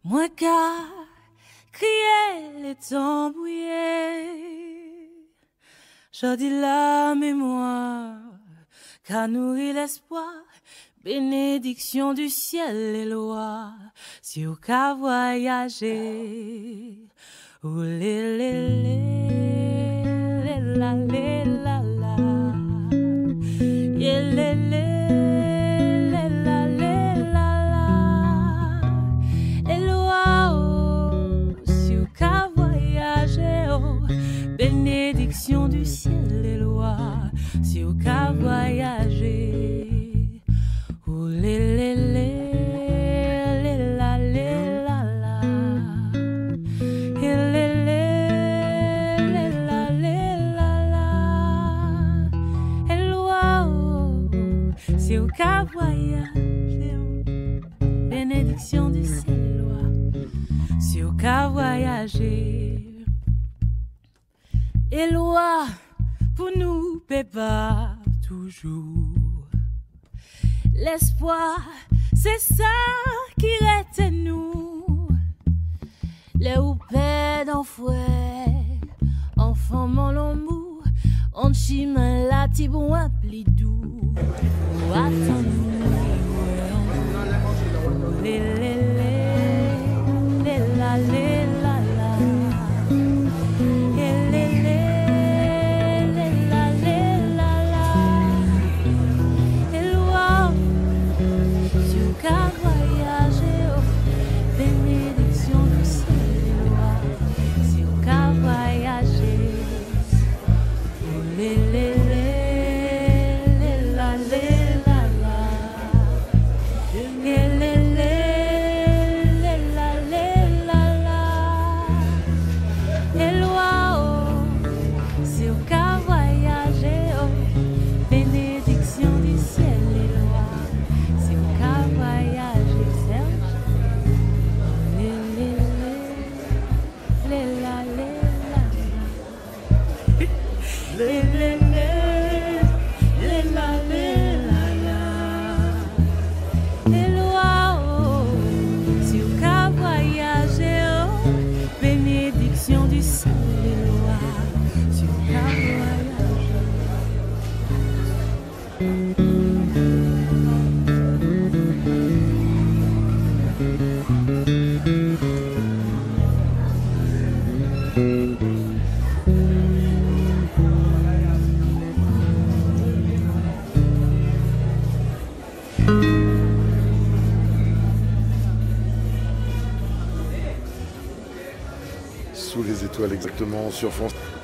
Moi qu'à crier les tambouillés, je dis la mémoire, qu'à nourrir l'espoir, bénédiction du ciel et loi, si au cas voyager, ou la bénédiction du ciel et loi, si au cas voyager, ou si au cas voyager, bénédiction du ciel et loi, si au cas voyager. Et loi pour nous pépas toujours. L'espoir, c'est ça qui reste nous. Les houpets d'enfouet, enfants l'amour, on chimè la tibou un pli doux. Ou attends-nous, Sous les étoiles exactement sur France.